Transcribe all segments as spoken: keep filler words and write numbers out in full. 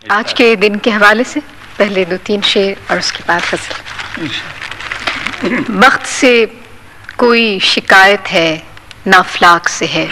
آج کے دن کے حوالے سے پہلے دو تین شعر اور اس کے بعد غزل۔ بخت سے کوئی شکایت ہے نہ افلاک سے ہے،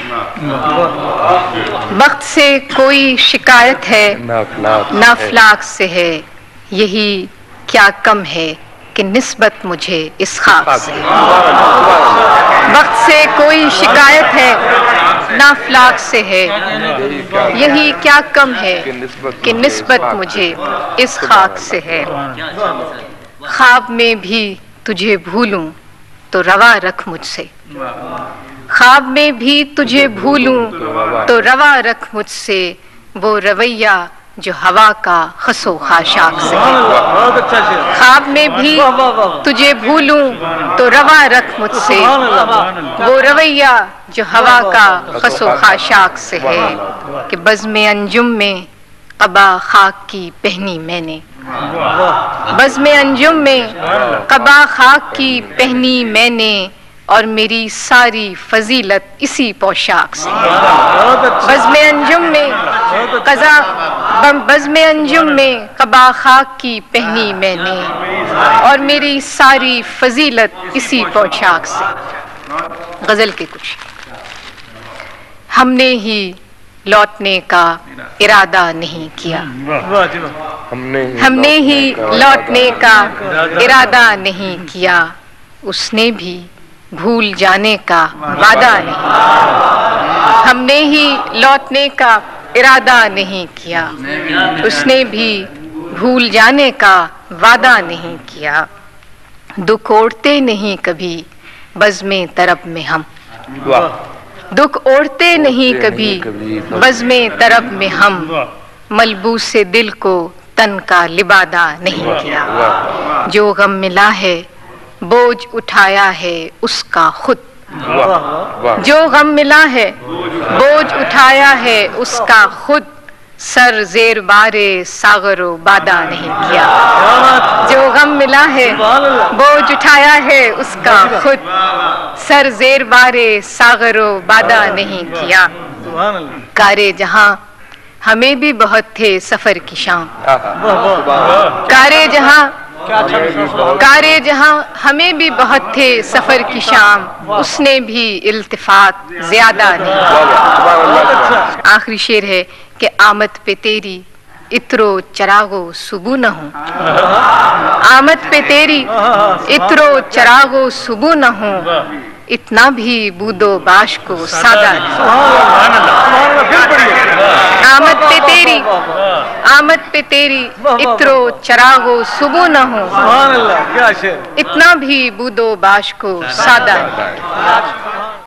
بخت سے کوئی شکایت ہے نہ افلاک سے ہے، یہی کیا کم ہے کہ نسبت مجھے اس خاک سے ہے۔ بخت سے کوئی شکایت ہے نہ افلاک سے ہے، یہی کیا کم ہے کہ نسبت مجھے اس خاک سے ہے۔ خواب میں بھی تجھے بھولوں تو روا رکھ مجھ سے، خواب میں بھی تجھے بھولوں تو روا رکھ مجھ سے، وہ رویہ جو ہوا کا خس و خاشاک سے ہے۔ خواب میں بھی تجھے بھولوں تو روا رکھ مجھ سے، وہ رویہ جو ہوا کا خس و خاشاک سے ہے، کہ بزم انجم میں قبا خاک کی پہنی میں نے، بزم انجم میں قبا خاک کی پہنی میں نے، اور میری ساری فضیلت اسی پوشاک سے ہے۔ بزم انجم میں قضا بزم انجم میں قبا خاک کی پہنی میں نے، اور میری ساری فضیلت اسی پوشاک سے۔ غزل کے کچھ ہم نے ہی لوٹنے کا ارادہ نہیں کیا، ہم نے ہی لوٹنے کا ارادہ نہیں کیا، اس نے بھی بھول جانے کا وعدہ نہیں، ہم نے ہی لوٹنے کا ارادہ نہیں کیا، اس نے بھی بھول جانے کا وعدہ نہیں کیا۔ دکھ اوڑھتے نہیں کبھی بزم طرب میں ہم، دکھ اوڑھتے نہیں کبھی بزم طرب میں ہم، ملبوس دل کو تن کا لبادہ نہیں کیا۔ جو غم ملا ہے بوجھ اٹھایا ہے اس کا خود، جو غم ملا ہے بوجھ اٹھایا ہے اس کا خود، سر زیر بار ساغر و بادہ نہیں کیا۔ جو غم ملا ہے بوجھ اٹھایا ہے اس کا خود، سر زیر بار ساغر و بادہ نہیں کیا۔ کارے جہاں ہمیں بھی بہت تھے سفر کی شام، کارے جہاں کارے جہاں ہمیں بھی بہت تھے سفر کی شام، اس نے بھی التفات زیادہ نہیں کیا۔ آخری شعر ہے کہ آمد پہ تیری عطر و چراغ و صبح نہ ہوں، آمد پہ تیری عطر و چراغ و صبح نہ ہوں، اتنا بھی بود و باش کو سادہ نہیں۔ آمد پہ تیری آمد پہ تیری عطر و چراغ و صبح نہ ہوں، اتنا بھی بود و باش کو سادہ نہیں۔